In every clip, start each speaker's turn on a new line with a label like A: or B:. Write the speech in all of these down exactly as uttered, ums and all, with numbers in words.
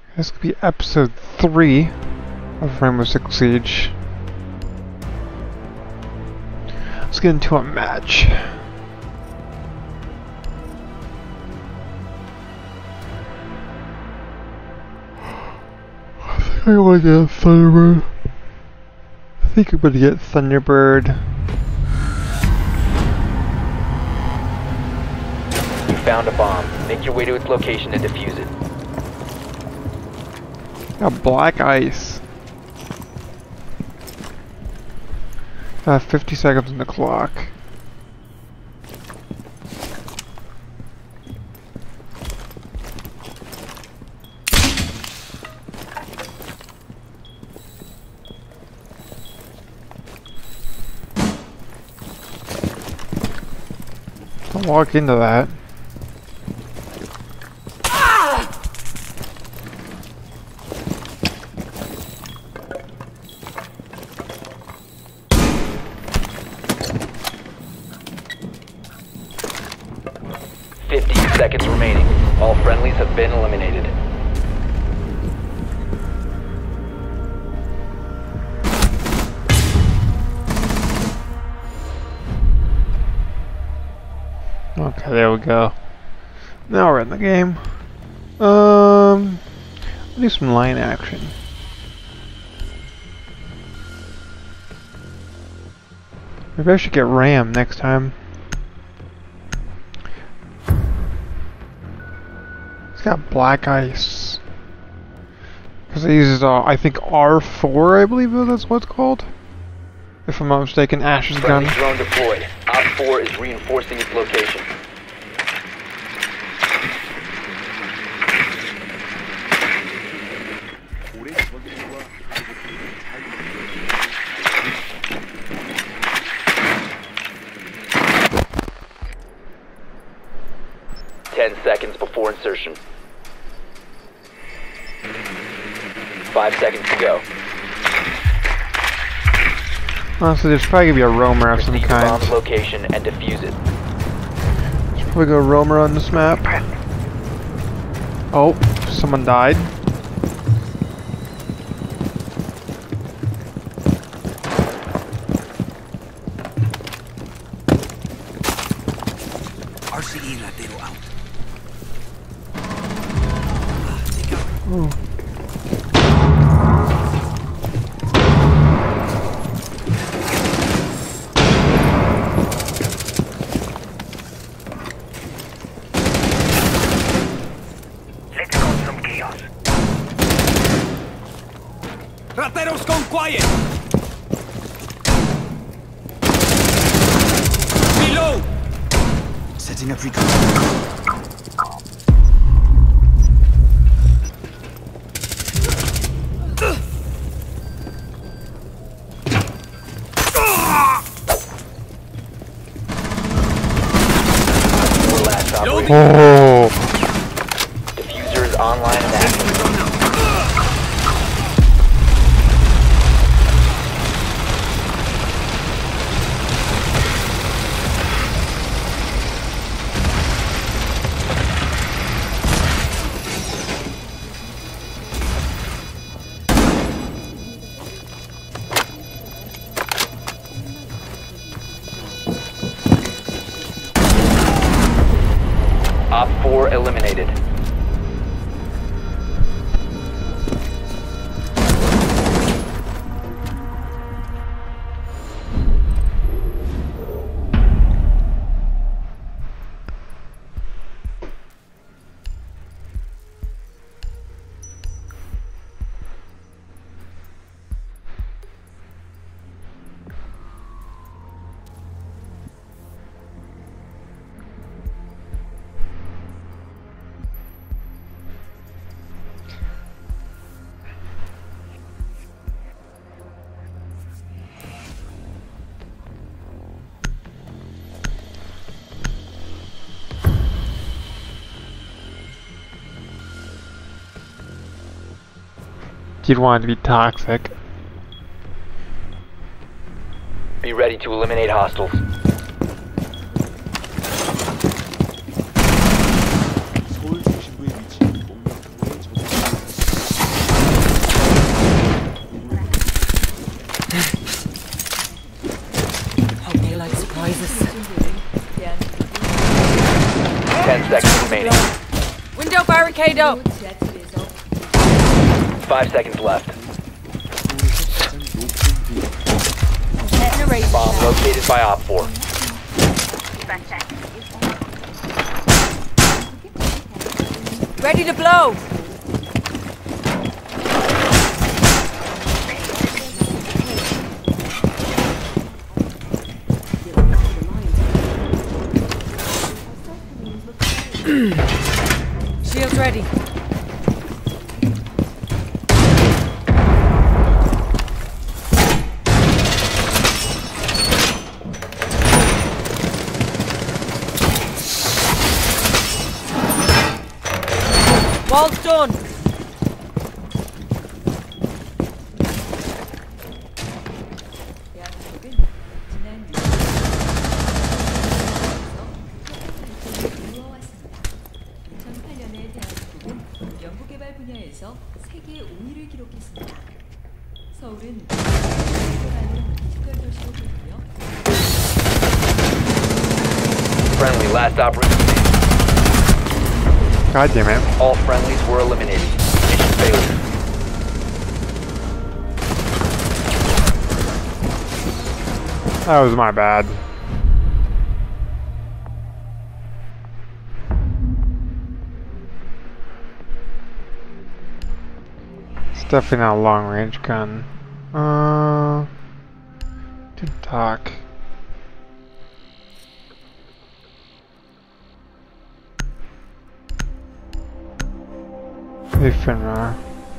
A: This could be episode three of Rainbow Six Siege. Let's get into a match. I think I want to get Thunderbird. I think I'm going to get Thunderbird.
B: You found a bomb. Make your way to its location and defuse it.
A: Got black ice. Got fifty seconds on the clock. Don't walk into that.
B: fifty seconds remaining. All friendlies have been eliminated.
A: Okay, there we go. Now we're in the game. Um, let's do some line action. Maybe I should get Ram next time. It's got black ice. Because it uses, uh, I think R four, I believe that's what it's called. If I'm not mistaken, Ash's gun.
B: Friendly drone deployed. Op four is reinforcing its location. Ten seconds before insertion. Five seconds to go.
A: Honestly, there's probably gonna be a roamer of some
B: Proceed to
A: kind.
B: bomb's location and defuse it.
A: There's probably go roamer on this map. Oh, someone died.
C: R C E Latero out.
A: Oh.
C: Let's cause some chaos. Rateros, gone quiet! Below! Setting up recon.
B: Last operator.
A: Oh.
B: Diffuser is online and active. Op four eliminated.
A: You'd want it to be toxic.
B: Be ready to eliminate hostiles.
D: barricade up.
B: Five seconds left.
D: Detonation.
B: Bomb located by Op four.
D: Ready to blow. Shields ready. Wall's done.
E: 천팔 년에 대한민국은 연구개발 분야에서 세계 오 위를 기록했습니다. 서울은 연구개발용 디지털 도시로 불리며
B: Friendly, last operator.
A: God damn it.
B: All friendlies were eliminated. Mission failure.
A: That was my bad. It's definitely not a long range gun. Uh, didn't talk. Hey, Finra.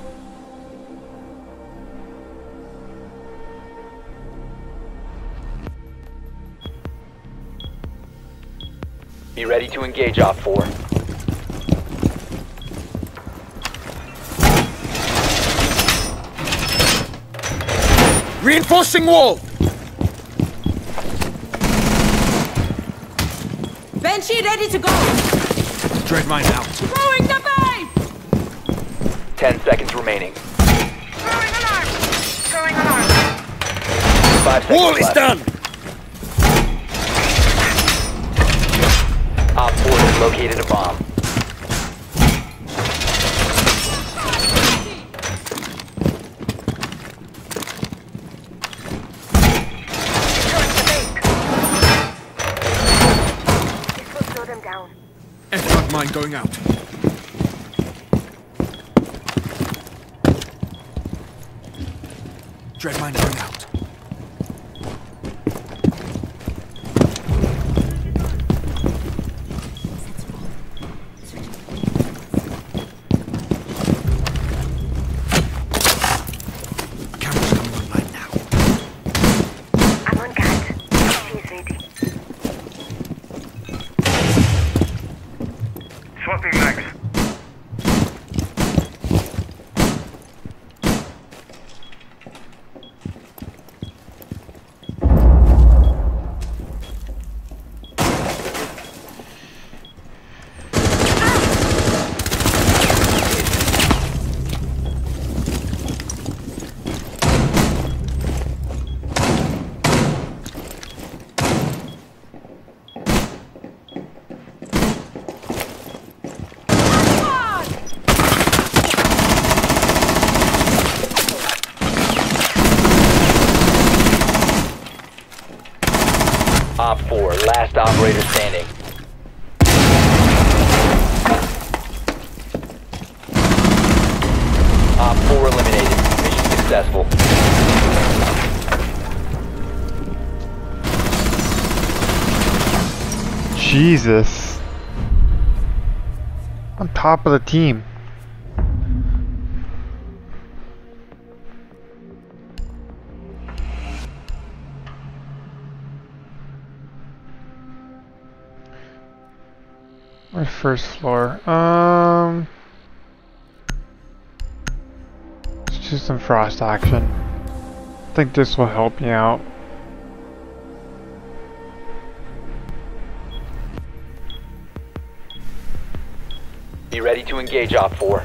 B: Be ready to engage Op four.
C: Reinforcing wall!
D: Banshee ready to go.
C: Dread mine out.
D: Throwing the bait.
B: Ten seconds remaining.
F: Throwing alarm! Throwing alarm!
B: Five seconds
C: Wall is
B: left.
C: done!
B: Op four has located a bomb.
F: Throwing the bait! This will slow them down.
C: Edward mine going out. Dread mine going out. Cameras coming online now.
F: I'm on guard. She's ready. Swapping mags.
B: Op four, last operator standing. Op four eliminated. Mission successful.
A: Jesus. On top of the team. Where's first floor? Um, let's do some frost action. I think this will help me out.
B: Be ready to engage Op four.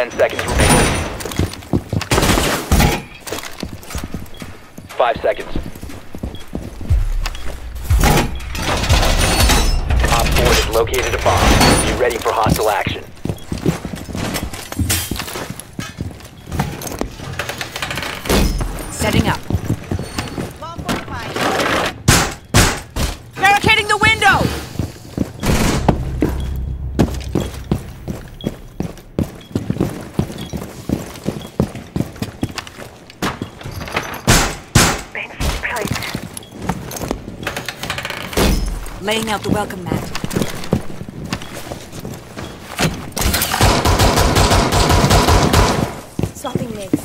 B: Ten seconds remaining. Five seconds. Op four has located a bomb. Be ready for hostile action.
D: Setting up. Barricading the window! Laying out the welcome mat.
F: Swapping legs.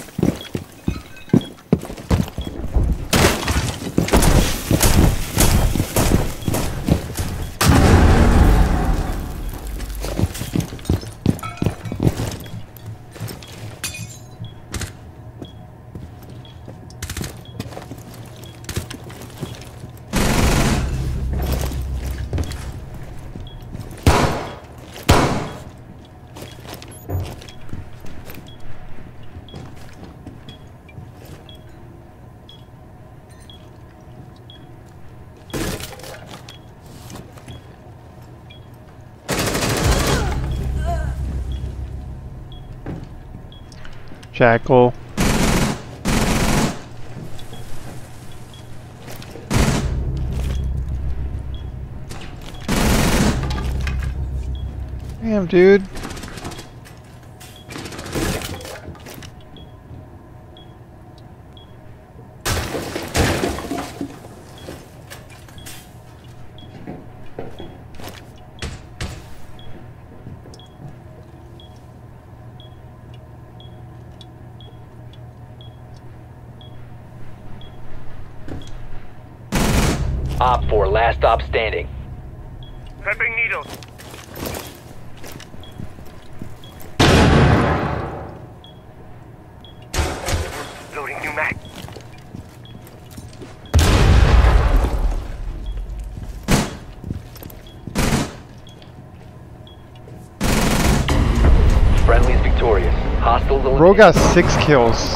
A: Jackal. Damn, dude.
B: Op four, last stop standing.
F: Prepping needles. Loading new mag.
B: Friendly's victorious. Hostiles eliminated.
A: Bro got six kills.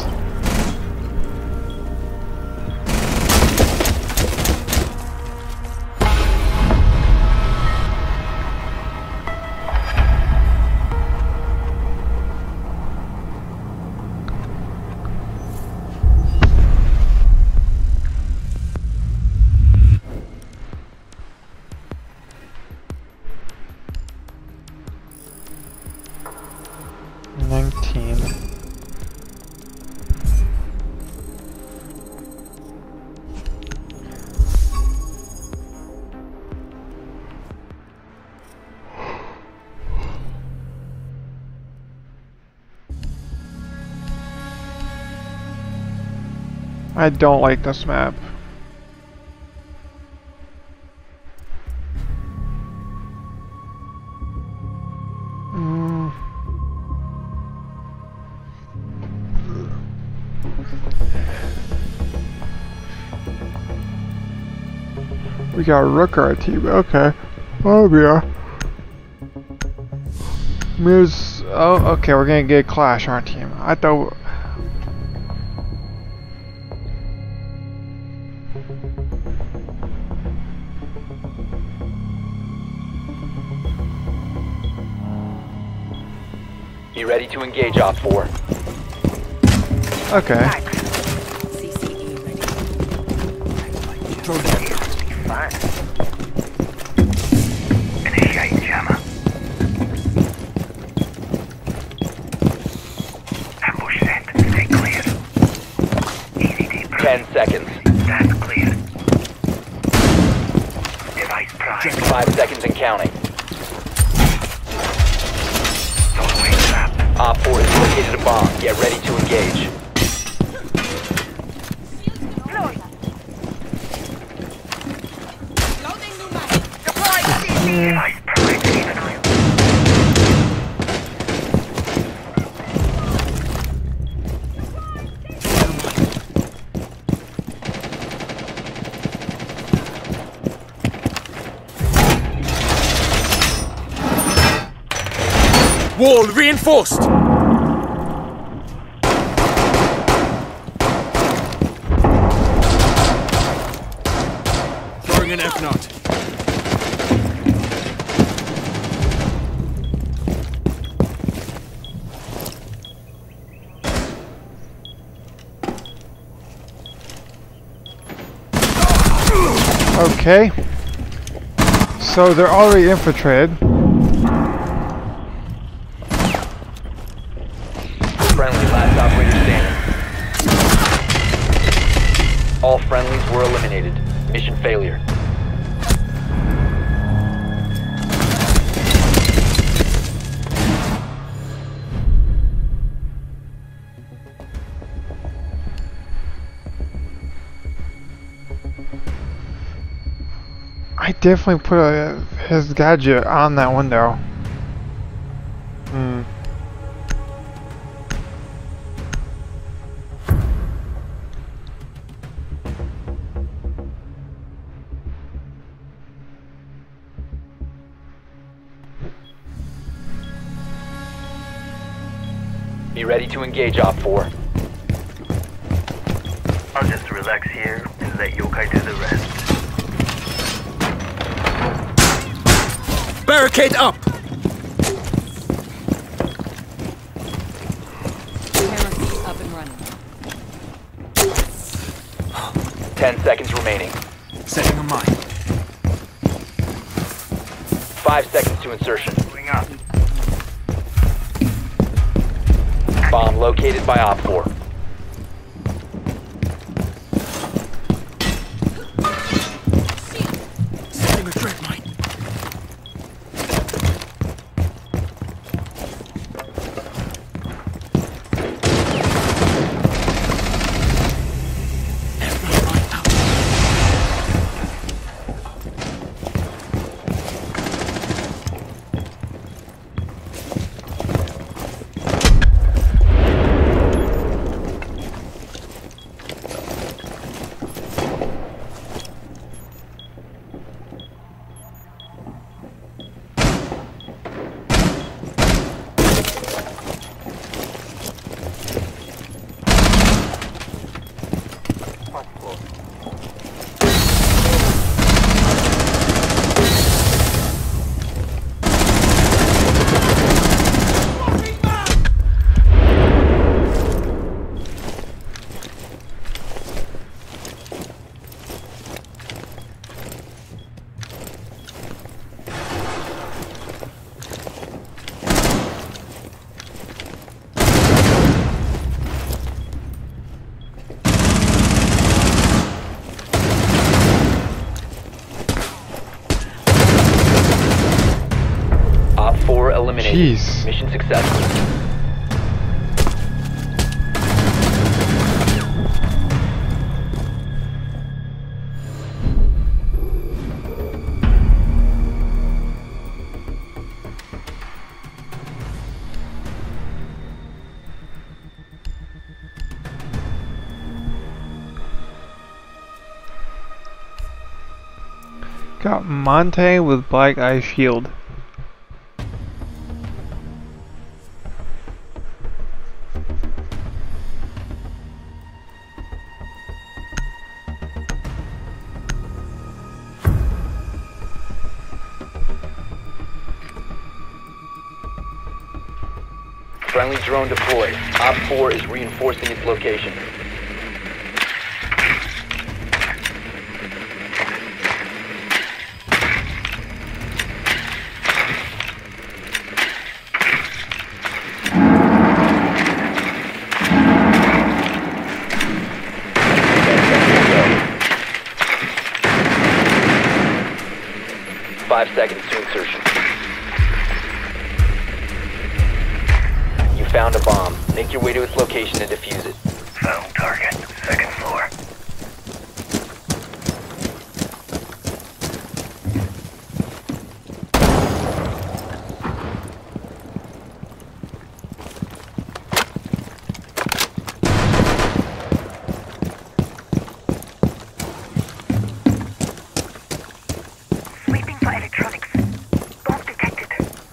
A: nineteen. I don't like this map. Mm. We got Rook on our team, okay. Oh yeah. Miz, oh, okay, we're gonna get Clash on our team. I thought.
B: Be ready to engage Op four.
A: Okay.
D: C C E ready.
C: Drone down.
F: Fine. Initiate jammer. Ambush set. Stay clear. Easy deep.
B: Ten seconds.
F: That's clear. Device prime.
B: Five seconds and counting.
F: Throwaway trap.
B: Op four has located a bomb. Get ready to engage.
F: Device prime. Keep an eye on.
C: Wall reinforced!
A: Okay. So they're already infiltrated.
B: Friendly, last operator standing. All friendlies were eliminated. Mission failure.
A: I definitely put a, his gadget on that window. Hmm.
B: Be ready to engage Op four.
F: I'll just relax here and let Yokai do the rest.
C: Barricade up!
D: Camera feed up and running.
B: Ten seconds remaining.
C: Setting a mine.
B: Five seconds to insertion.
F: Moving up.
B: Bomb located by Op four.
C: Setting a trap mine.
B: Op four eliminated.
A: Jeez.
B: Mission successful.
A: Got Monte with Black Eye Shield.
B: Friendly drone deployed. Op four is reinforcing its location. Five seconds to insertion. You found a bomb. Make your way to its location and defuse it.
F: Found target. Second floor. Sweeping for electronics. Bomb detected.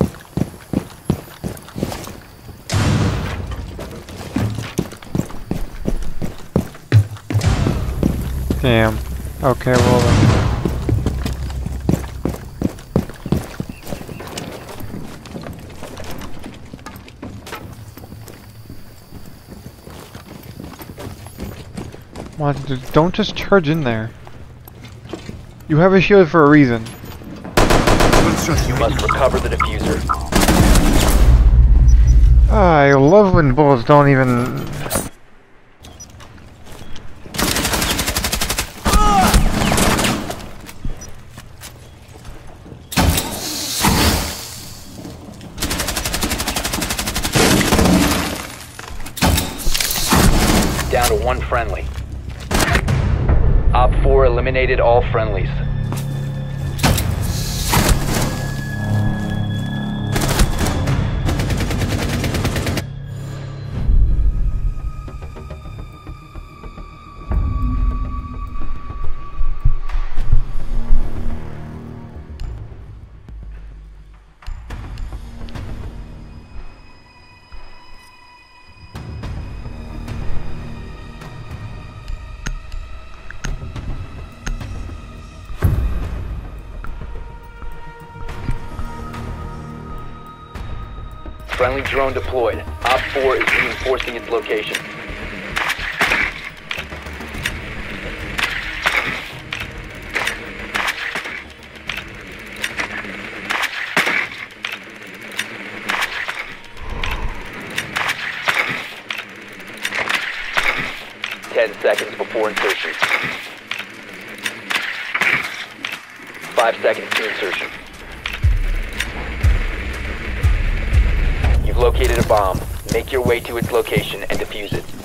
A: Damn. Okay, well then. What? Don't just charge in there. You have a shield for a reason.
B: You must recover the diffuser.
A: I love when bullets don't even...
B: Down to one friendly. Op four eliminated all friendlies. Friendly drone deployed. Op four is reinforcing its location. Ten seconds before insertion. Five seconds to insertion. You've located a bomb. Make your way to its location and defuse it.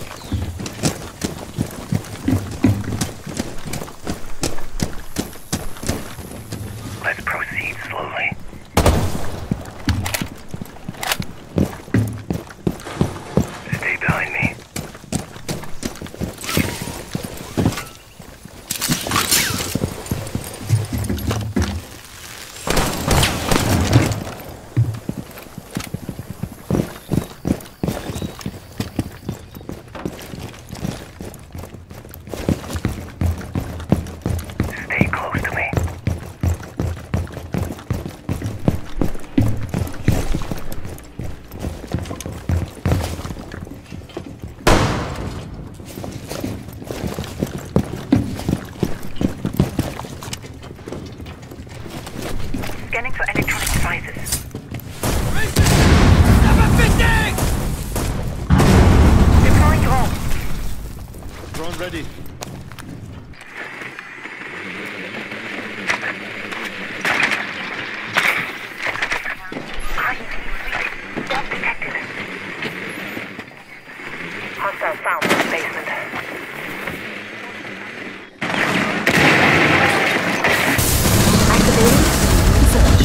F: Let's proceed slowly. Stay behind me. Stay close to me. Scanning for electronic devices. Deploying drone.
C: Drone ready.
F: Bomb detected. Hostile found in the basement.
D: Activating search.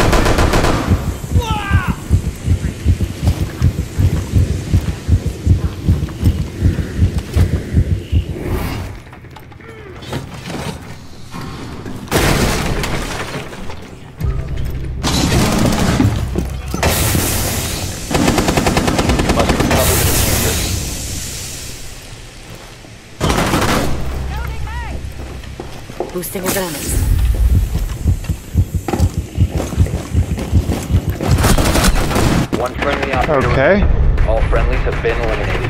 B: Must recover the diffuser.
D: Boosting awareness.
B: One friendly operator.
A: Okay.
B: All friendlies have been eliminated.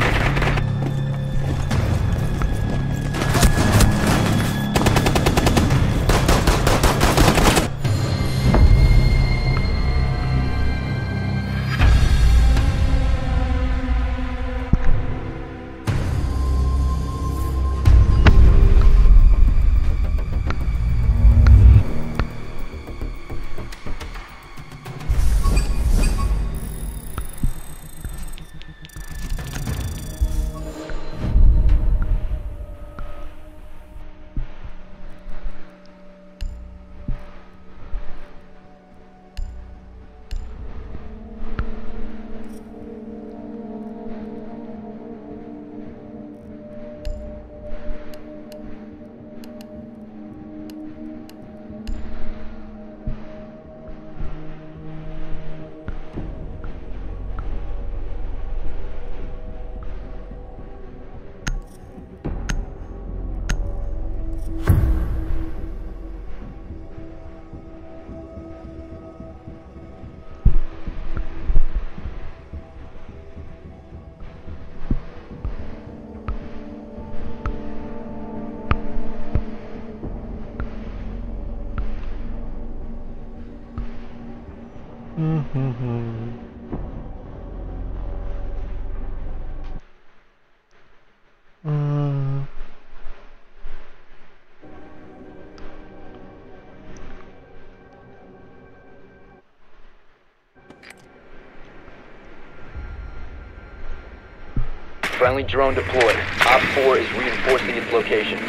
B: Friendly drone deployed. Op four is reinforcing its location.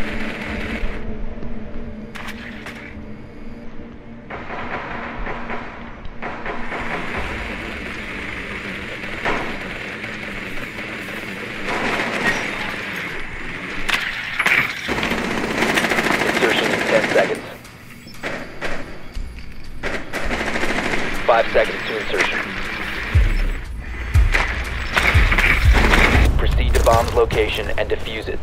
B: Insertion in ten seconds. Five seconds to insertion. Proceed to bomb's location and defuse it.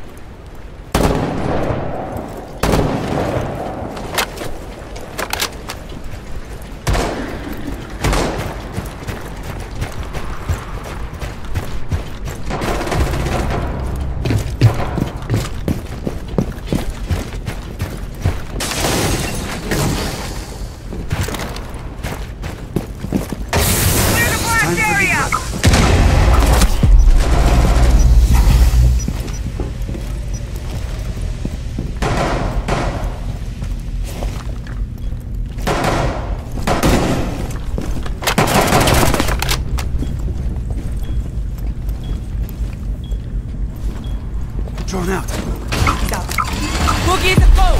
C: Drawn out.
G: Boogie is a foe!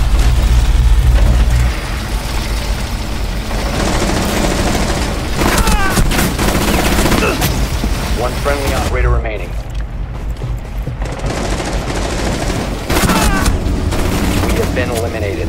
B: One friendly operator remaining. We have been eliminated.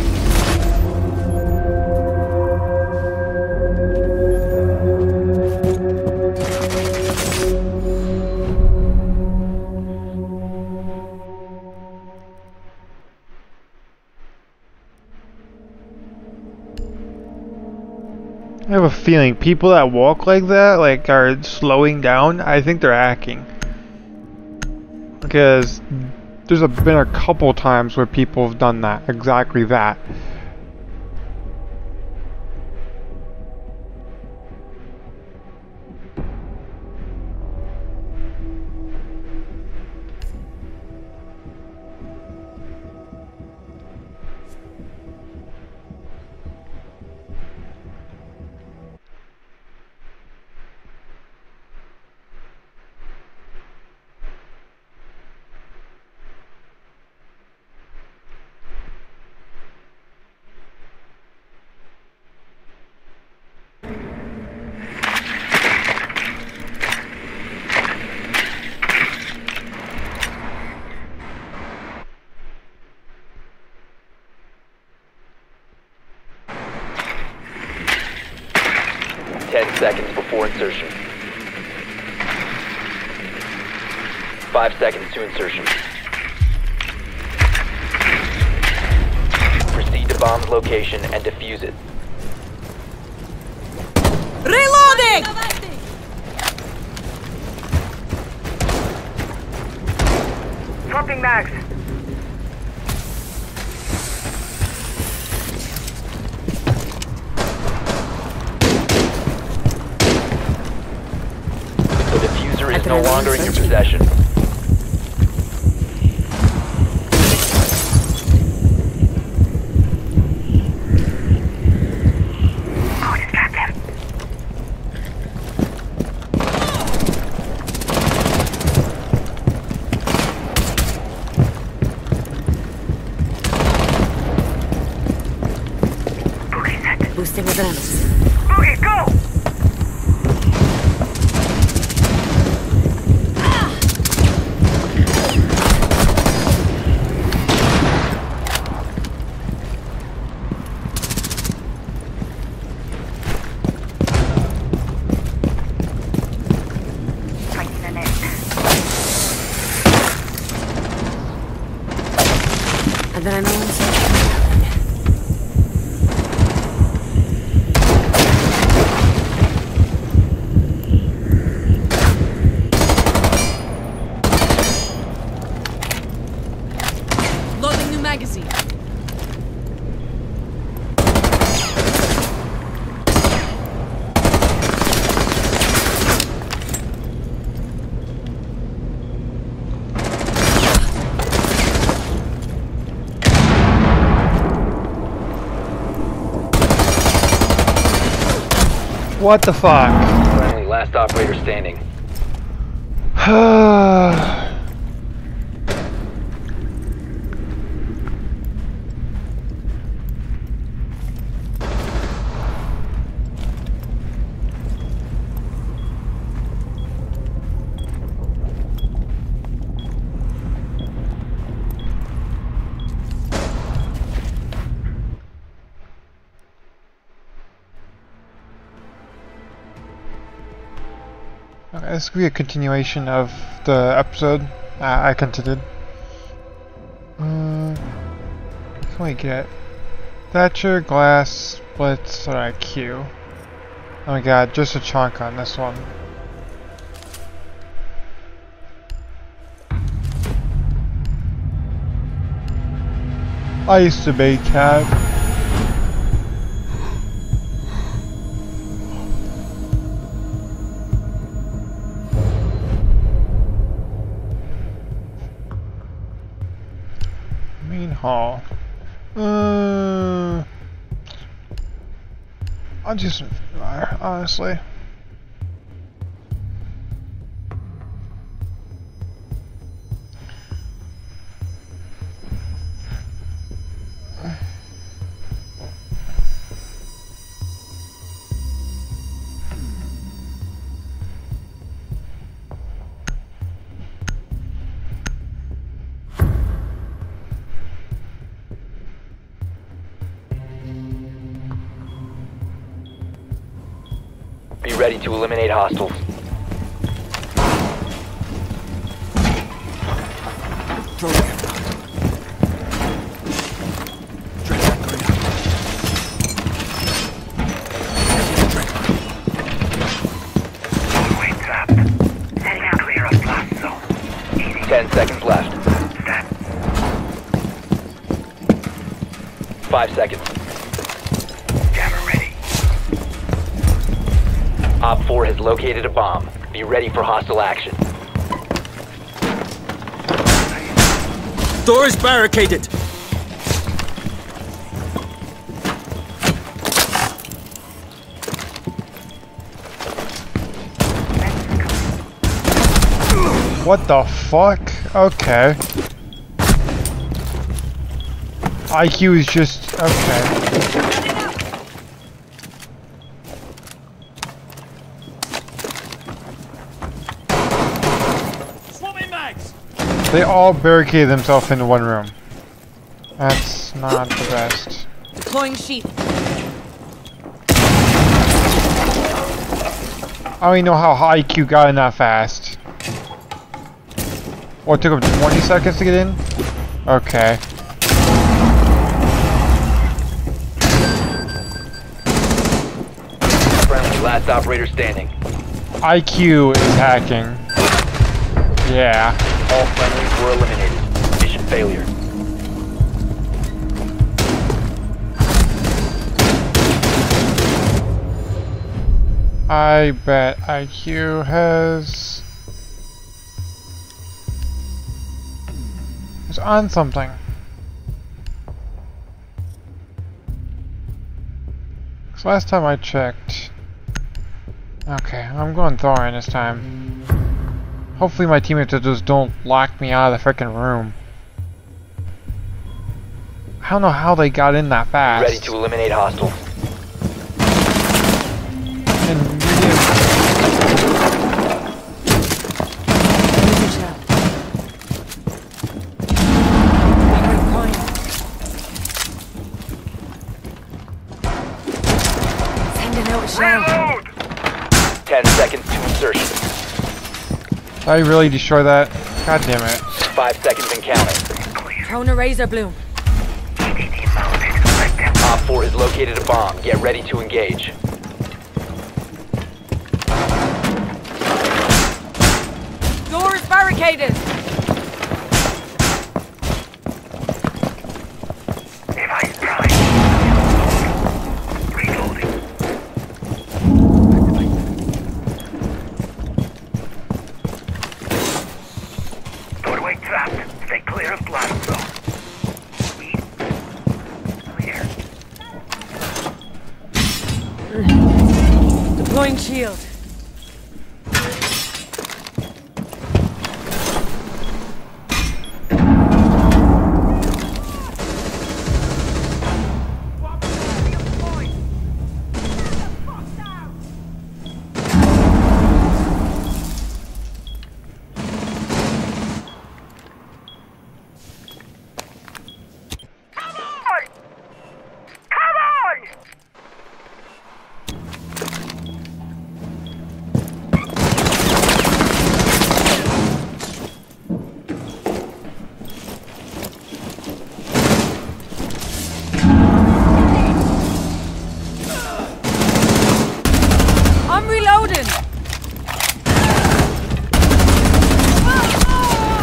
A: I have a feeling people that walk like that, like, are slowing down. I think they're hacking. Because there's a, been a couple times where people have done that, exactly that.
B: Ten seconds before insertion. Five seconds to insertion. Proceed to bomb's location and defuse it.
G: Reloading!
F: Swapping mags.
B: The diffuser is no longer in your possession.
F: Oh, distract him. Boogie set.
D: Boosting adrenaline.
F: Boogie, go! Tighten the net.
D: Adrenaline.
G: Loading new magazine.
A: What the fuck?
B: Friendly last operator standing.
A: Okay, this could be a continuation of the episode uh, I continued. Uh, what can we get? Thatcher, glass, splits, alright, Q. Oh my god, just a chunk on this one. I used to be cat. Main hall. Uh, I'll do some fire, honestly.
B: Be ready to eliminate hostiles.
F: Doorway trapped. Setting out clear of blast zone.
B: Ten seconds left.
F: Stand.
B: Five seconds.
F: Jammer ready.
B: Op four has located a bomb. Be ready for hostile action.
C: Door is barricaded.
A: What the fuck? Okay. I Q is just okay.
C: Swapping mags.
A: They all barricade themselves into one room. That's not the best.
G: Deploying sheep.
A: I don't even know how I Q got in that fast. What, took him twenty seconds to get in? Okay.
B: Friendly, last operator standing.
A: I Q is hacking. Yeah.
B: All friendlies were eliminated. Mission failure.
A: I bet I Q has... is on something. Cause last time I checked... Okay, I'm going Thorin this time. Hopefully my teammates just don't lock me out of the frickin' room. I don't know how they got in that fast.
B: Ready to eliminate hostiles.
A: And
D: Laser shell. Great coin. Sending out a shell.
F: Reload!
B: Ten seconds to insertion.
A: did I really destroy that? God damn it.
B: Five seconds and counting.
F: Clear.
D: Thrown a razor bloom.
F: E D D mounted. Let them
B: Op four has located a bomb. Get ready to engage.
G: Door is barricaded.
F: device prime. Reloading. Doorway trapped. Stay clear of blast zone. Speed. Clear.
G: Deploying shield.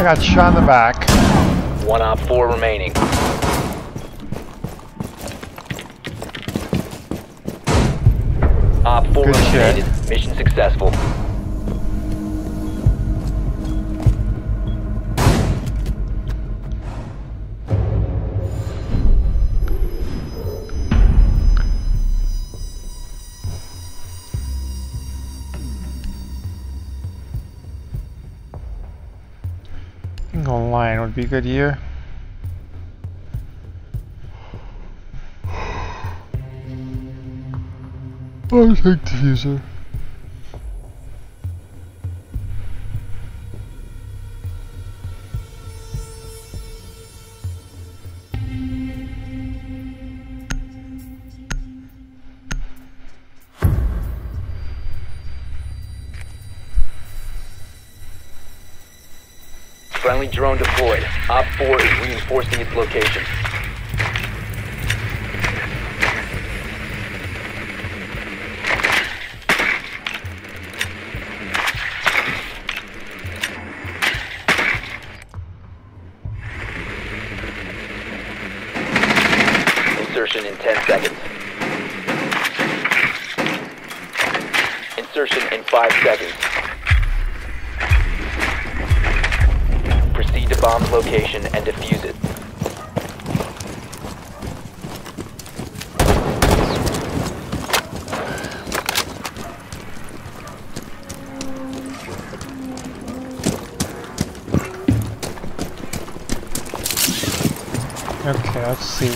A: I got shot in the back.
B: One op four remaining. Op four
A: Good shit.
B: eliminated. Mission successful.
A: I think online would be good here. I'll take diffuser.
B: Friendly drone deployed. Op four is reinforcing its location. Insertion in ten seconds. Insertion in five seconds. Proceed to bomb's location and defuse it.
A: Okay, let's see.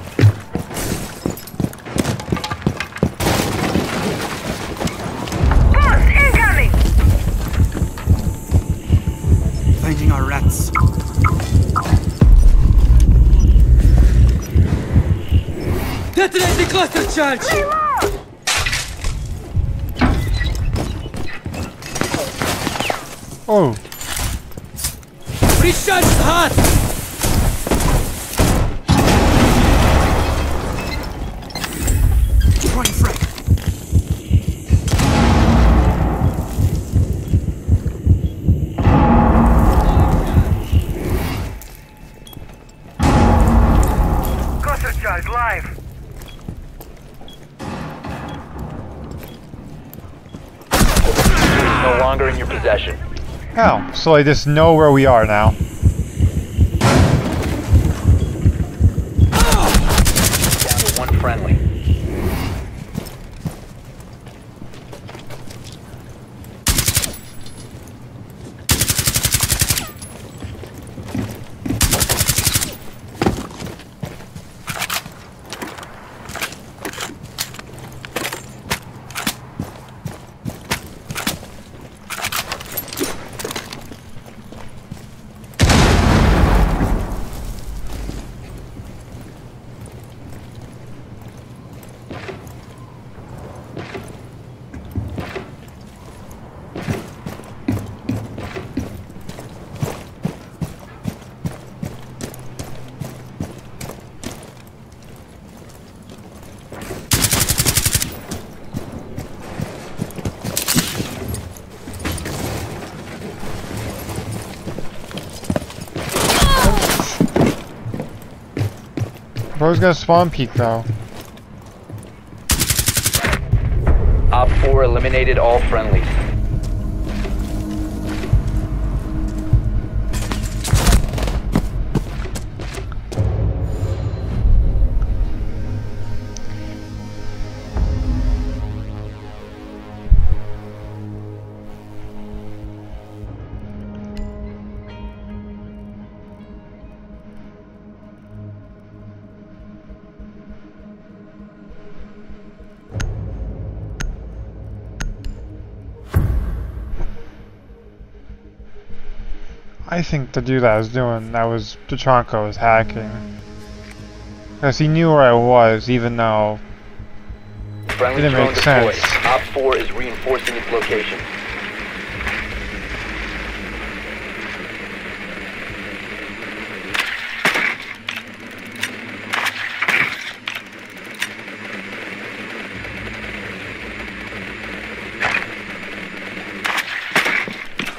F: Finding our rats.
G: Detonate the cluster charge!
A: Oh,
G: Recharge is hot!
F: Throwing frag. Cluster charge live.
B: No longer in your possession.
A: oh, so I just know where we are now.
B: Down to one friendly.
A: Bro's got a spawn peek though.
B: Op four eliminated all friendlies.
A: I think the dude that was doing that was Detronko was hacking. Because he knew where I was, even though
B: Friendly
A: Didn't
B: drone
A: make
B: deployed.
A: sense.
B: Op four is reinforcing its location.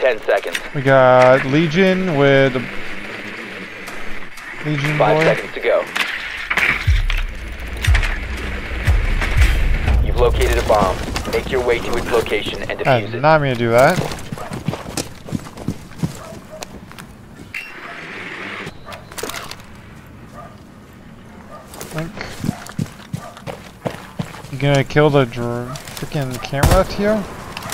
B: Ten seconds.
A: We got Legion with Legion
B: Five
A: boy.
B: seconds to go. You've located a bomb. Make your way to its location and
A: I
B: defuse
A: did
B: it.
A: not mean to do that. Link. You gonna kill the dr freaking camera, Tio?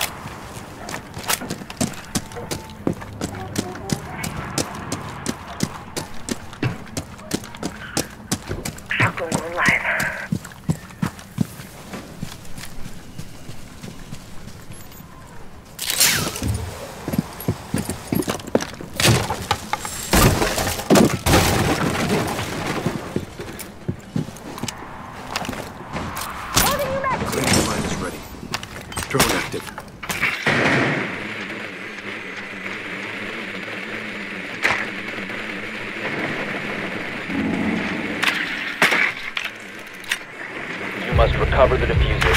F: Falcon going live.
C: Cleaning line is ready. Drone active.
B: You must recover the diffuser.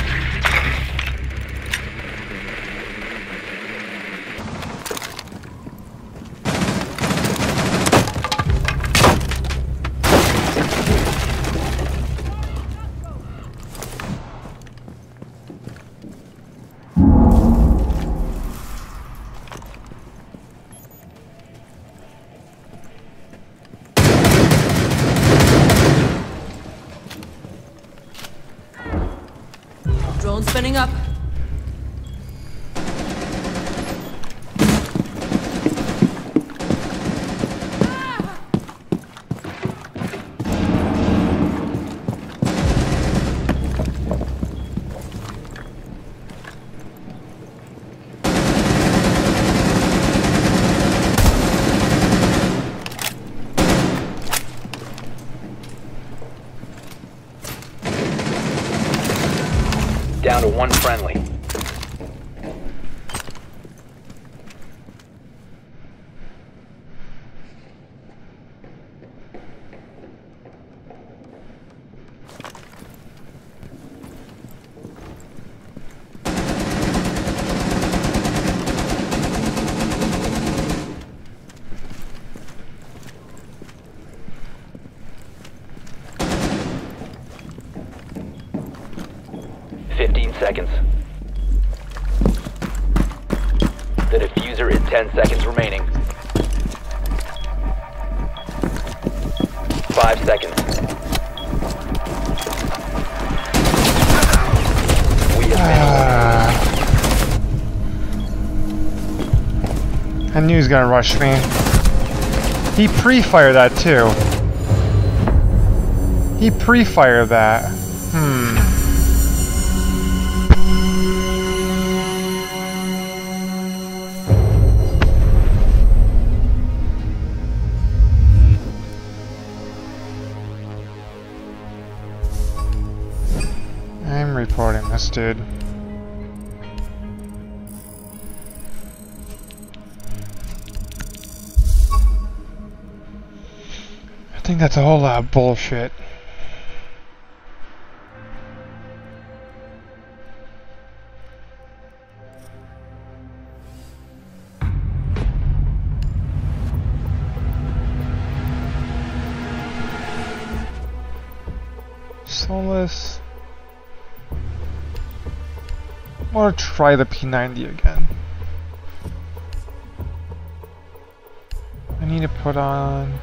D: Drone spinning up.
B: Down to one friendly. Fifteen seconds. The diffuser is ten seconds remaining. Five seconds. We have
A: Ah. I knew he was gonna rush me. He pre-fired that too. He pre-fired that. Hmm. I'm reporting this dude. I think that's a whole lot of bullshit. Solus. I want to try the P ninety again. I need to put on...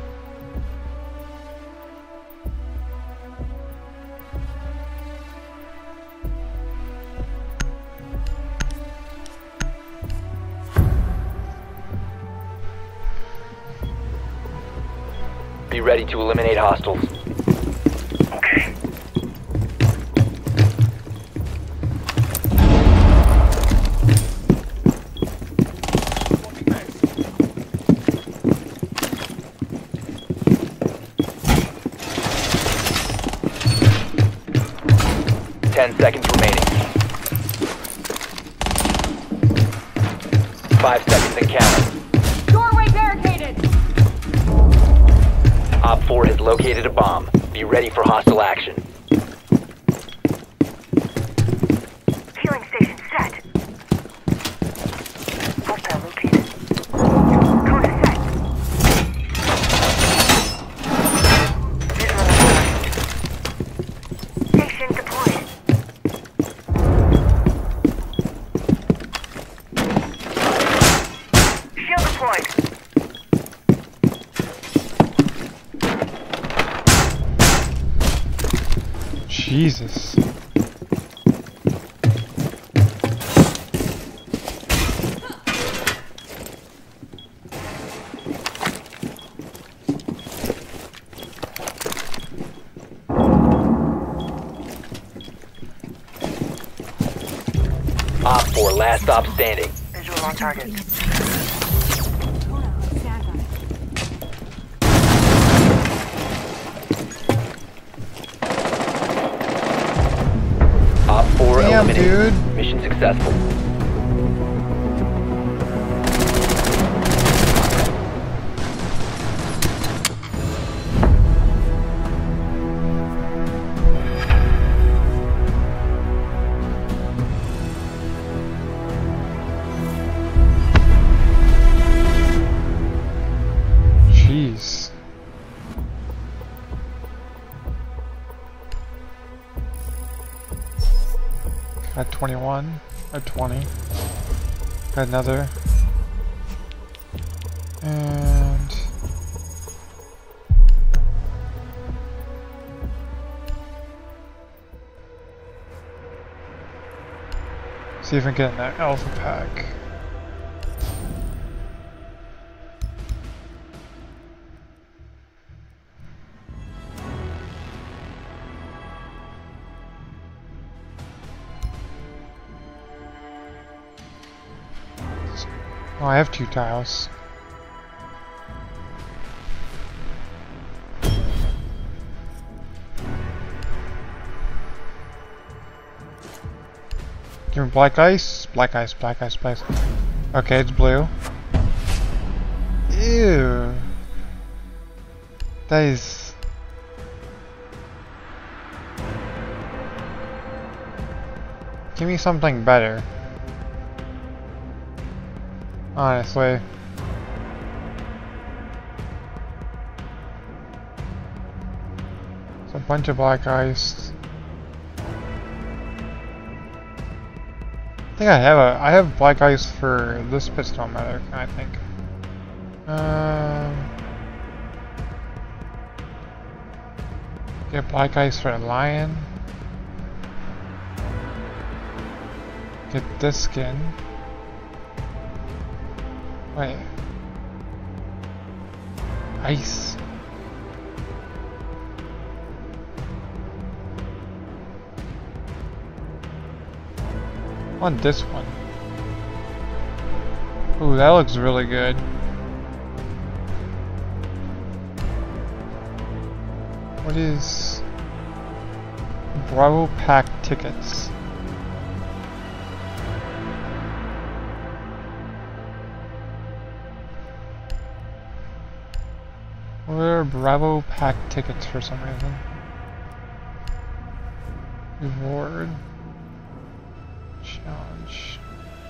B: Be ready to eliminate hostiles.
F: Okay.
B: Ten seconds remaining. Five seconds and counting.
D: Doorway barricaded.
B: Op four has located a bomb. Be ready for hostile action.
F: Healing station set. Hostile located. deployed.
A: Jesus.
B: Op four, last stop standing.
F: Visual on target.
B: Op four
A: Damn,
B: eliminated.
A: dude.
B: Mission successful.
A: Jeez. Got twenty-one, or twenty. Got another. And... see if I can get in that alpha pack. Oh, I have two tiles. Give me black ice, black ice, black ice, black ice. Okay, it's blue. Ew. That is... give me something better. Honestly. It's a bunch of black ice. I think I have a I have black ice for this pistol medic, I think. Um get black ice for the lion. Get this skin. Wait. Ice. I want this one. Ooh, that looks really good. What is Bravo Pack tickets? What are Bravo Pack tickets for some reason? Reward. Challenge.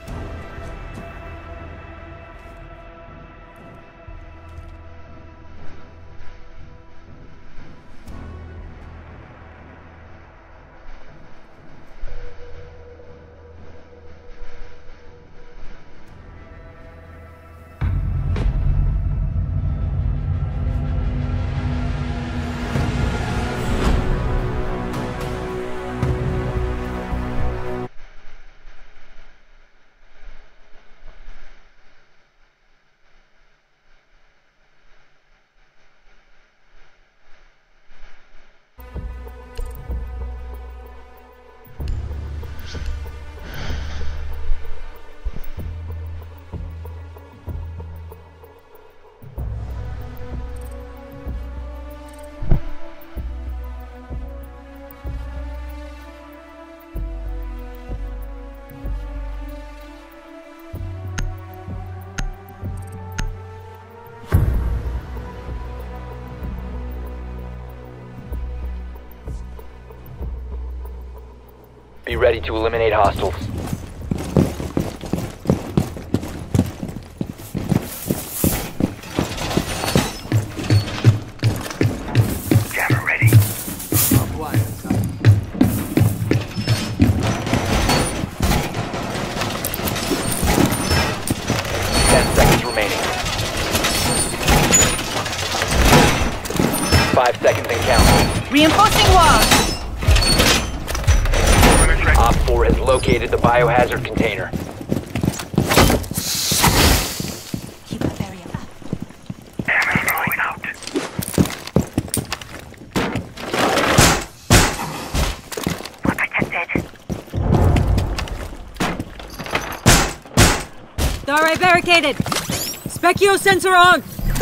B: Be ready to eliminate hostiles.
F: Jammer ready.
B: Ten seconds remaining.
D: Reinforcing wall.
B: Op four has located the biohazard container.
D: Keep that area up.
F: Enemy going out. What protected?
D: Starray barricaded. Specchio sensor on.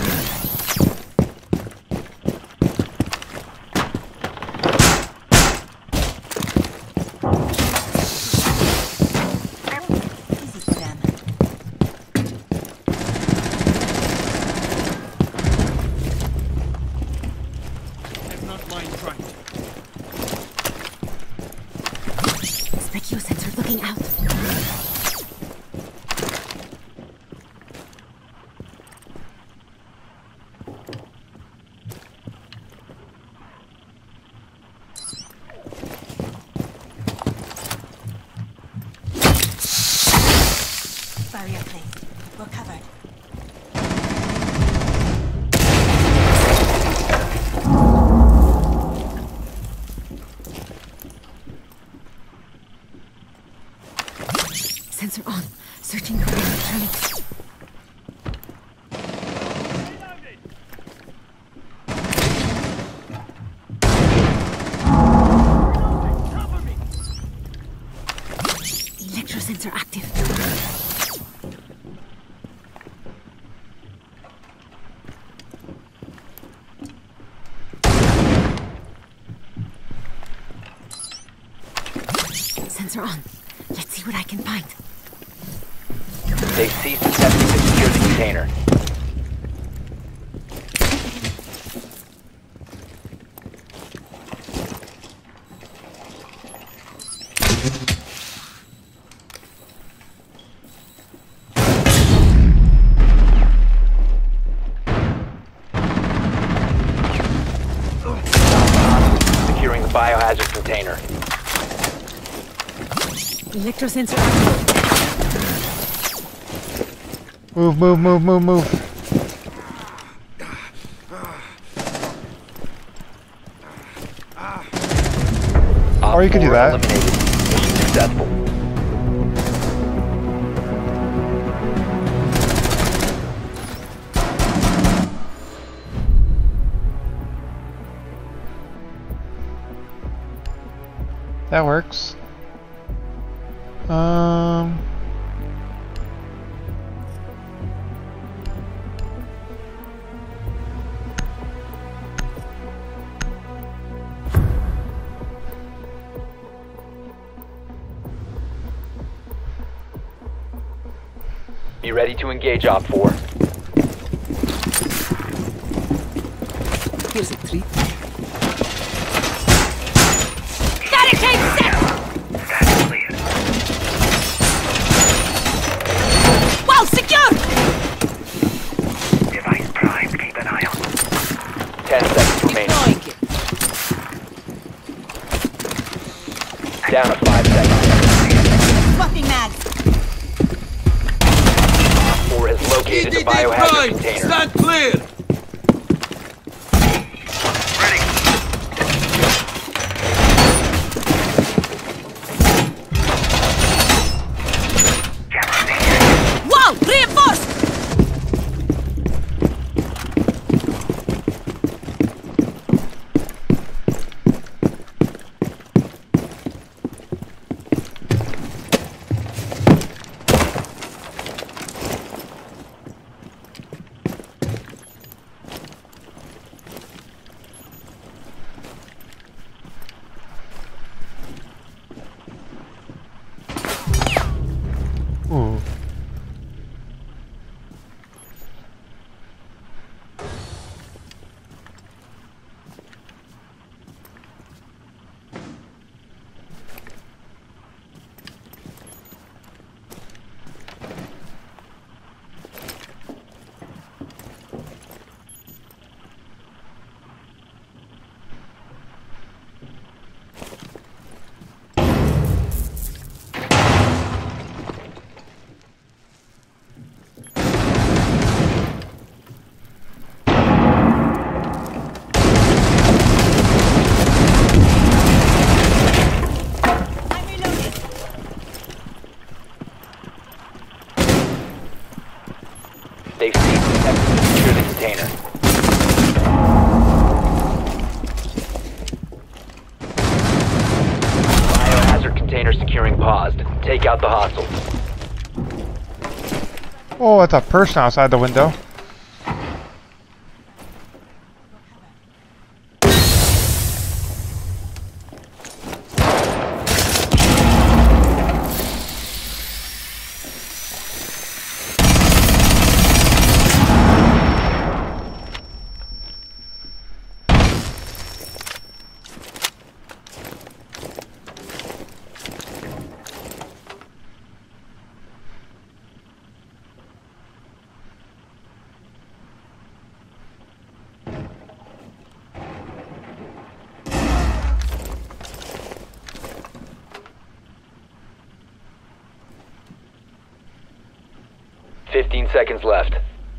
D: Easy for them.
G: I'm not mind trying.
D: Specchio sensor looking out. Barrier placed. We're covered. Sensor on. Searching for electronics. Electro sensor active. Sensor on. Let's see what I can find.
B: They've ceased attempting to secure the container. Securing the biohazard container.
D: Electro sensor active.
A: Move, move, move, move, move.
B: Op
A: Or you could do
B: four
A: that.
B: eliminated. Mission successful.
A: That works. Um.
B: Be ready to engage Op four.
G: Here's a treat.
D: Barricade set!
F: Stand clear.
D: Wall secure!
F: Device primed. Keep an eye on.
B: Ten seconds remaining.
G: Deploying it.
B: Down to five seconds.
D: Swapping mags.
B: Op four has located the biohazard container.
G: Stand clear!
F: Ready. Camera station.
D: Wall reinforced!
B: They've seized the evidence to secure the container. Biohazard container securing paused. Take out the hostiles.
A: Oh, it's a person outside the window.
B: fifteen seconds left.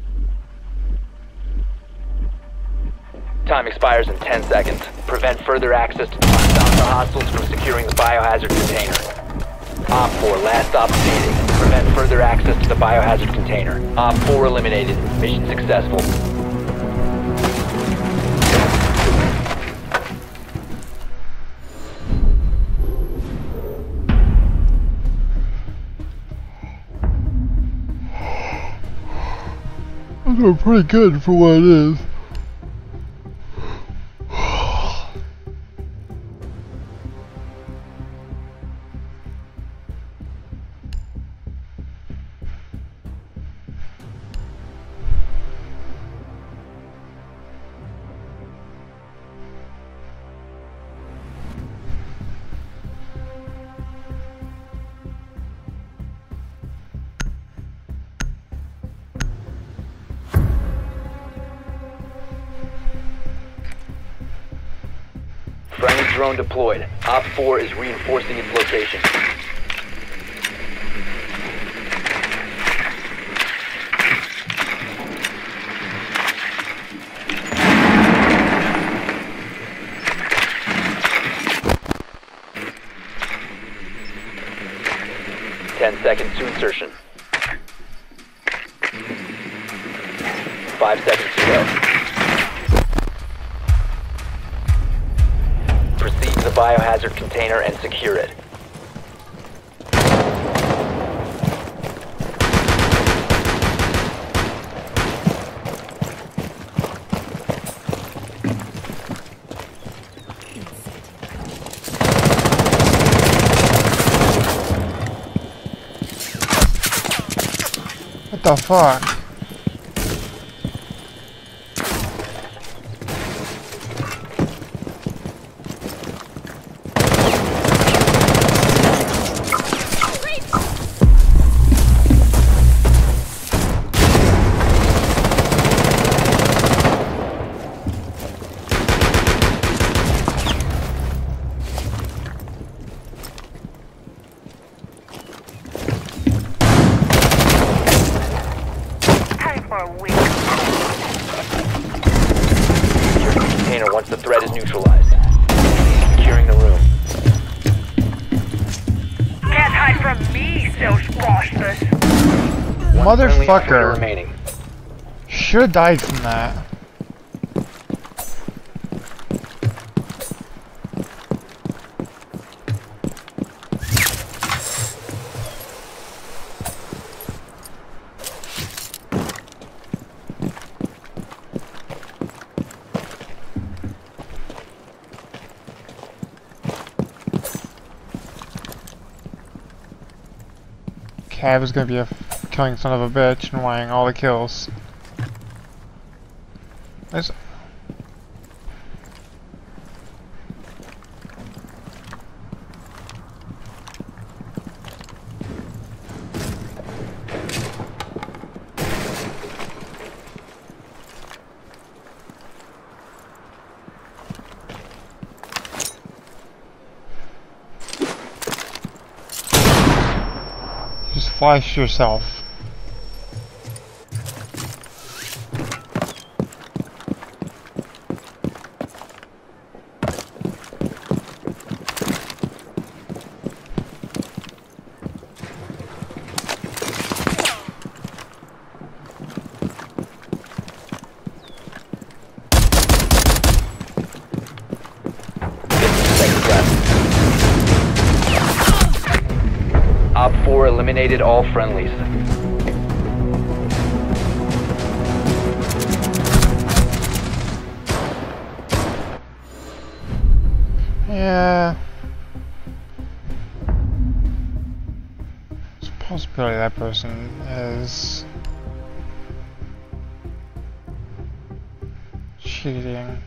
B: Time expires in ten seconds. Prevent further access to stop the hostiles from securing the biohazard container. Op four, last stop standing. Prevent further access to the biohazard container. Op four eliminated. Mission successful.
A: I'm doing pretty good for what it is.
B: Friendly drone deployed. Op four is reinforcing its location. Ten seconds to insertion. Five seconds to go. Proceed to the biohazard container and secure it.
A: What the fuck?
B: Once the threat is neutralized. Securing the room.
F: Can't hide from me, those bastards.
A: Motherfucker.
B: Remaining.
A: Should have died from that. Cav is gonna be a killing son of a bitch and wanting all the kills. There's Just flash yourself.
B: eliminated all friendlies.
A: Yeah. It's a possibility that person is cheating.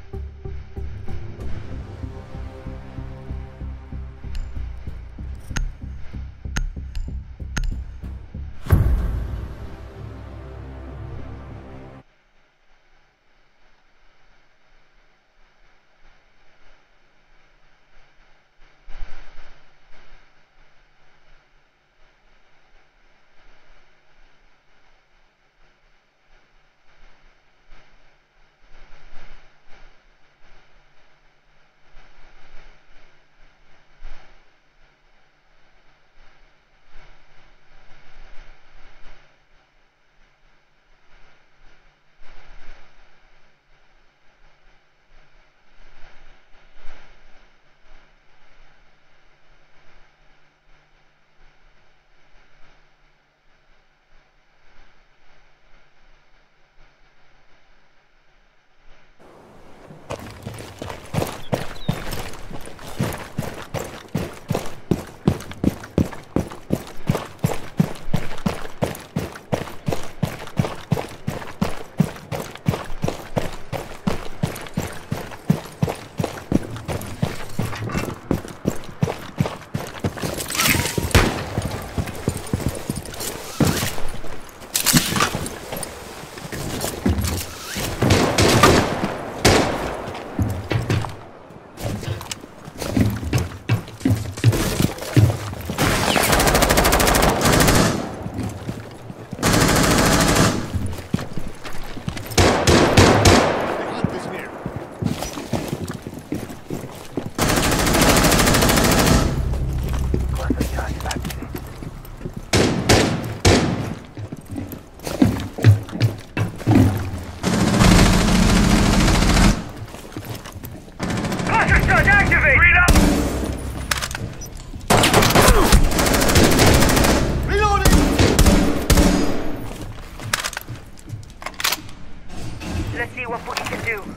F: Let's see what we can do.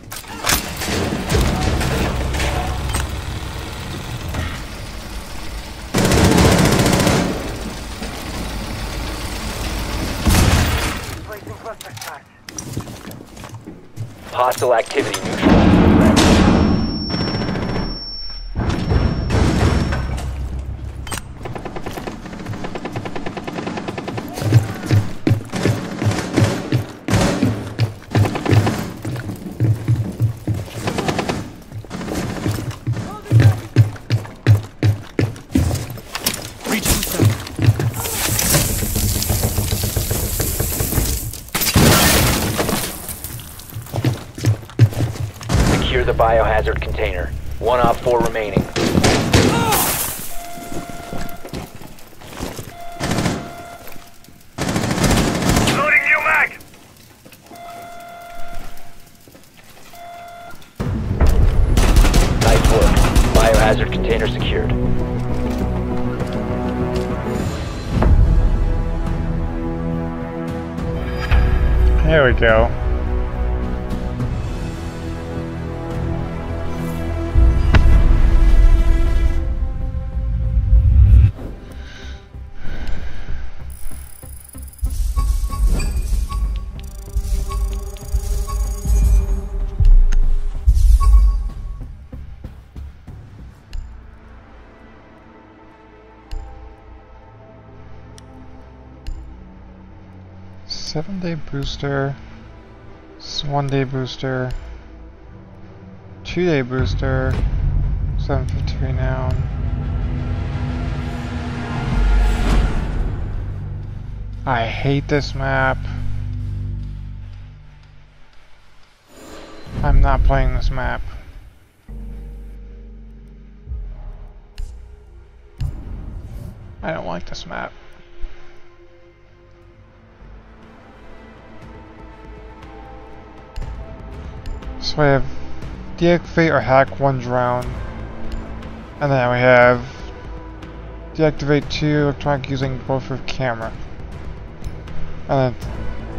F: Placing cluster charge.
B: Hostile activity neutral. Secure the biohazard container. One op four remaining.
F: Loading new mag!
B: Nice work. Biohazard container secured.
A: Here we go. Seven day booster, one day booster, two day booster, seven fifty renown. I hate this map. I'm not playing this map. I don't like this map. So we have deactivate or hack one drone, and then we have Deactivate two electronic using bulletproof camera. And then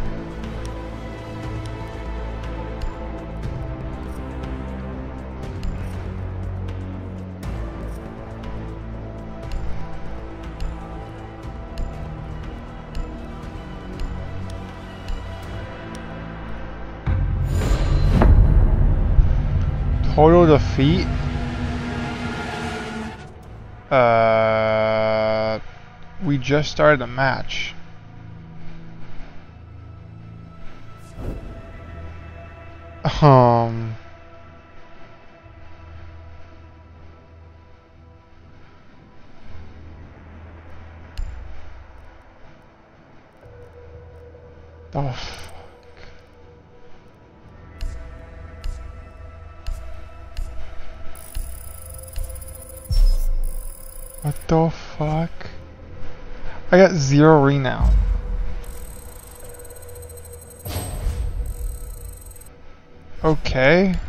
A: total defeat? Uh, we just started a match. Um. Oh, fuck. What the fuck? I got zero renown. Okay.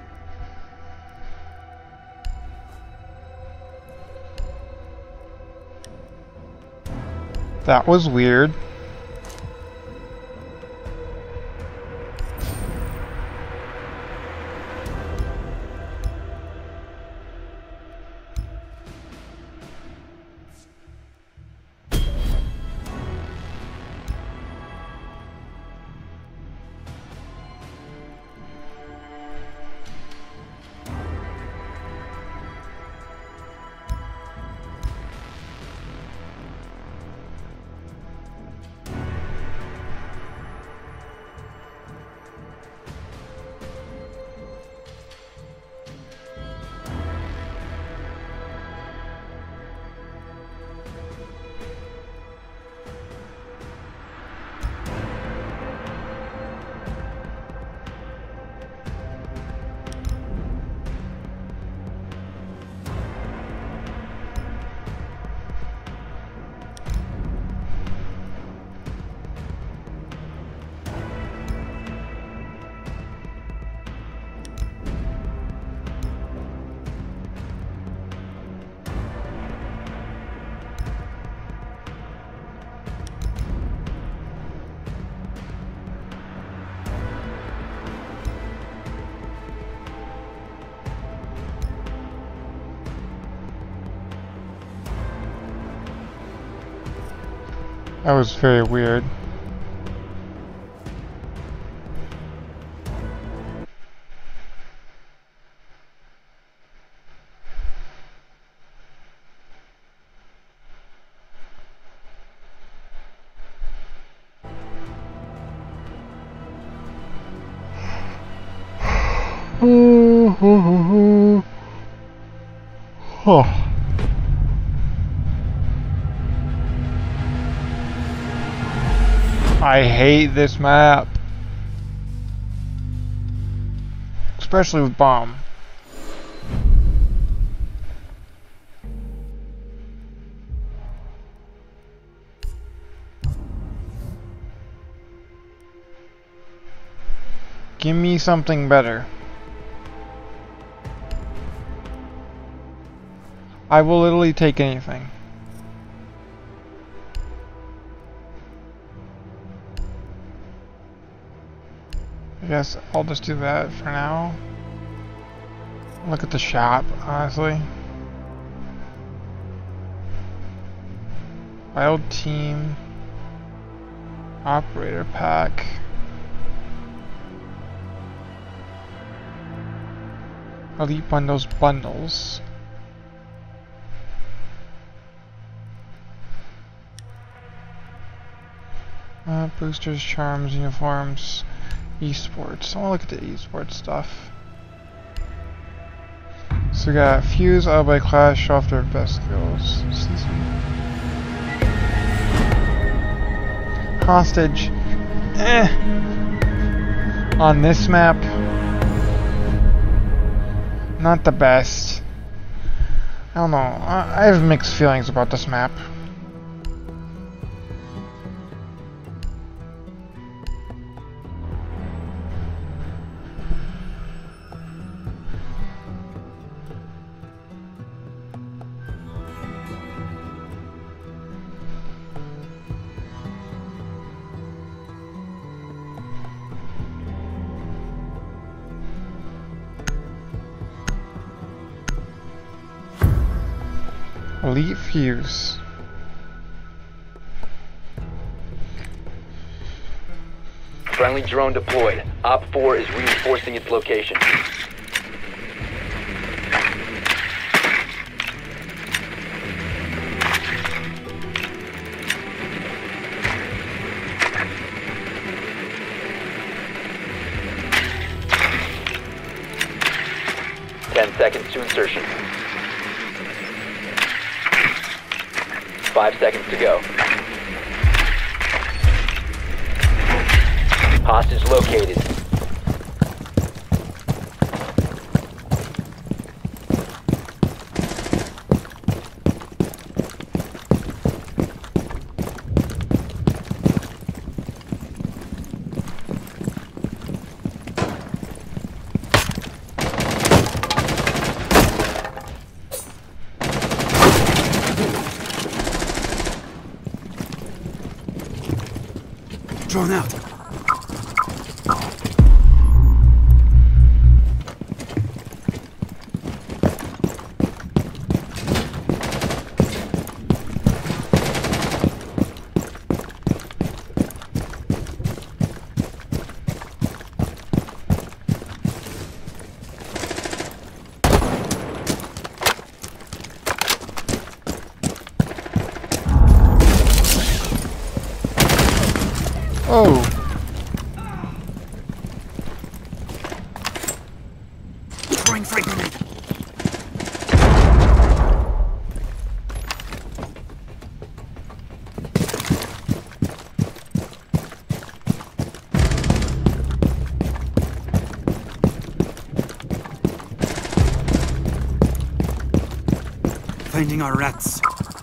A: That was weird. That was very weird. Oh. I hate this map. Especially with bomb. Give me something better. I will literally take anything. I guess I'll just do that for now. Look at the shop, honestly. Wild team. Operator pack. Elite bundles bundles. Uh, boosters, charms, uniforms. Esports. I want to look at the esports stuff. So we got Fuse, Elbow Clash, show off their best skills. Season. Hostage. Eh. On this map, not the best. I don't know. I, I have mixed feelings about this map. Elite fuse.
B: Friendly drone deployed. Op four is reinforcing its location. Ten seconds to insertion. Five seconds to go. Hostage located.
C: Drone out.
A: Oh.
C: Throwing frag grenade. Finding our rats.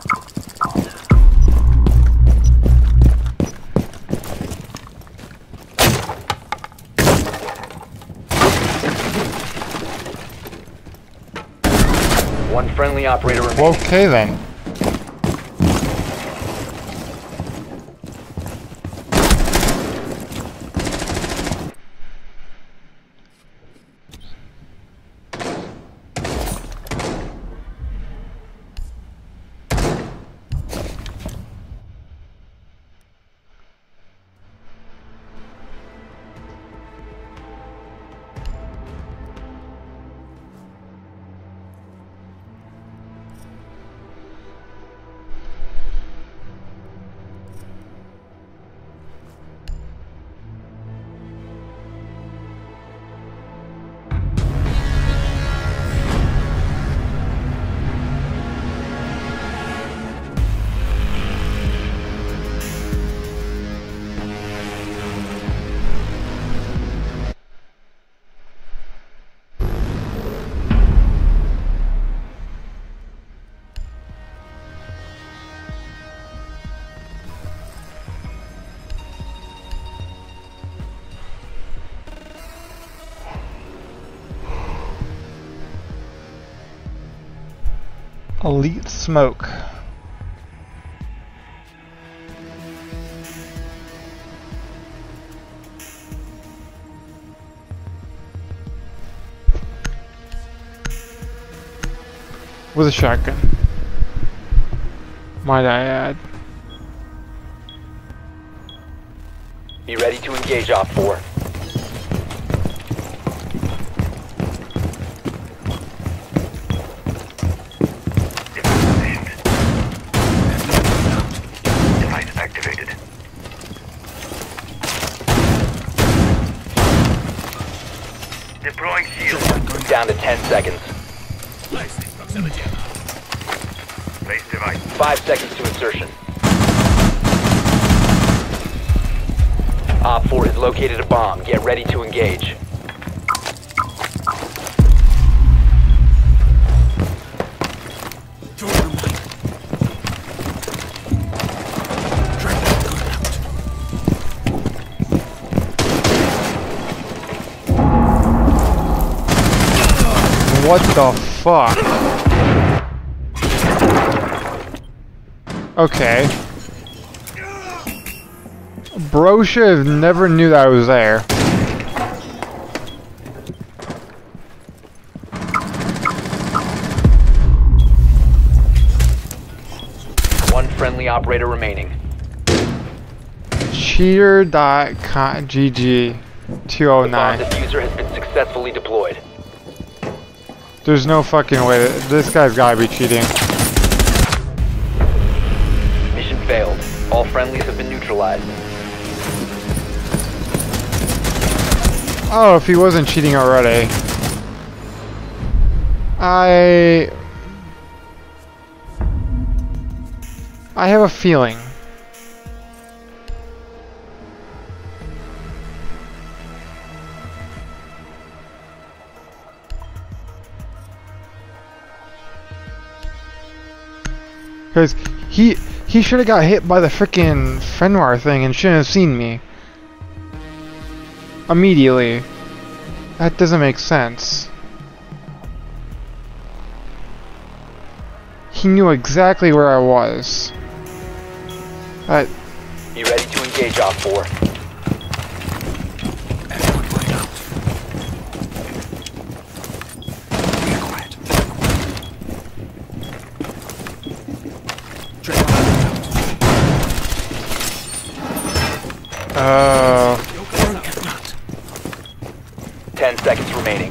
B: One friendly operator remaining.
A: Okay then. Elite smoke. With a shotgun. Might I add.
B: Be ready to engage Op four.
F: Device activated. Deploying shield.
B: Down to ten seconds.
F: Place device.
B: Five seconds to insertion. Op four has located a bomb. Get ready to engage.
A: What the fuck? Okay. Bro should have never knew that I was there.
B: operator remaining.
A: Cheater dot G G two oh
B: The bomb
A: nine.
B: diffuser has been successfully deployed.
A: There's no fucking way that this guy's gotta be cheating.
B: Mission failed. All friendlies have been neutralized.
A: Oh, if he wasn't cheating already. I... I have a feeling. Because he he should have got hit by the frickin' Fenrir thing and shouldn't have seen me. Immediately. That doesn't make sense. He knew exactly where I was. That...
B: Be ready to engage Op four.
C: Everyone line out. Be quiet. Trade line out.
A: Oh...
C: If not,
B: Ten seconds remaining.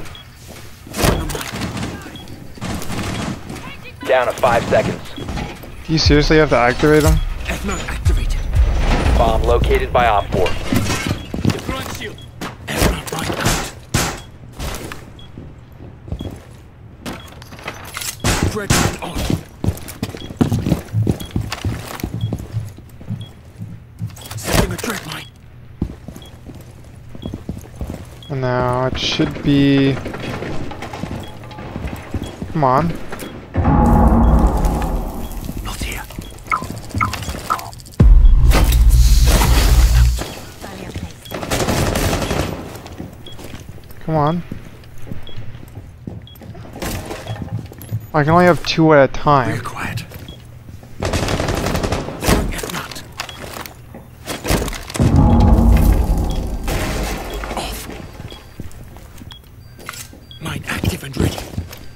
B: Down to five seconds.
A: Do you seriously have to activate him?
C: if not activated.
B: Bomb located by Op four.
G: Deploying shield.
C: If not line out. Dread line on. Setting a dread line.
A: And now it should be... Come on.
C: Not here.
A: Come on. I can only have two at a
C: We're
A: time.
C: quiet. If not. Off. Mine active and ready.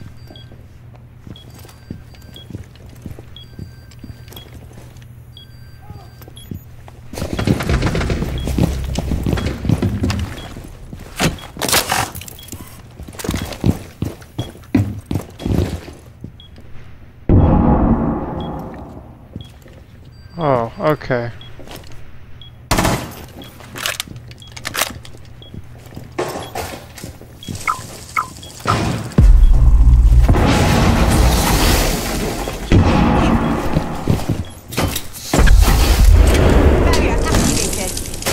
A: Oh, okay.
D: Barrier activated.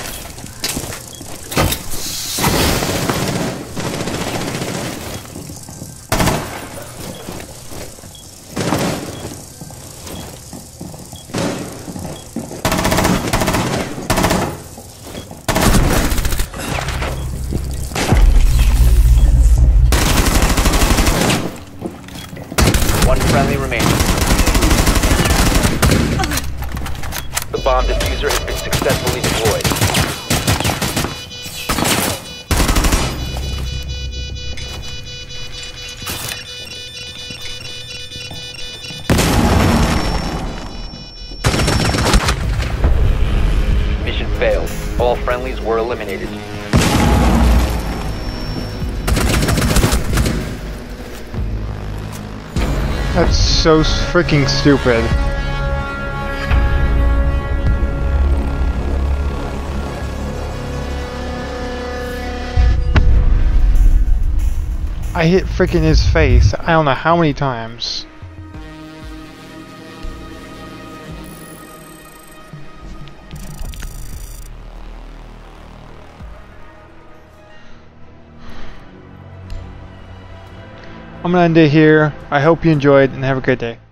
B: One friendly remaining. The bomb diffuser has been successfully deployed. Mission failed. All friendlies were eliminated.
A: That's so freaking stupid. I hit freaking his face, I don't know how many times. I'm gonna end it here. I hope you enjoyed and have a good day.